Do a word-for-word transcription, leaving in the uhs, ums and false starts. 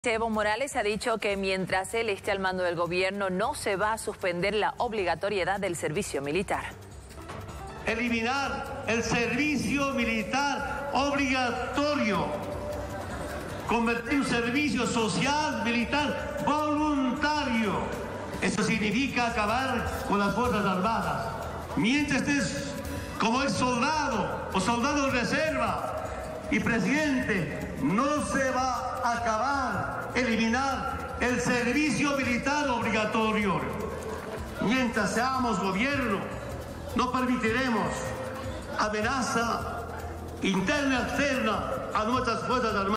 Evo Morales ha dicho que mientras él esté al mando del gobierno no se va a suspender la obligatoriedad del servicio militar. Eliminar el servicio militar obligatorio, convertir un servicio social militar voluntario. Eso significa acabar con las Fuerzas Armadas. Mientras estés como el soldado o soldado de reserva y presidente, no se va a acabar, eliminar el servicio militar obligatorio. Mientras seamos gobierno, no permitiremos amenaza interna y externa a nuestras Fuerzas Armadas.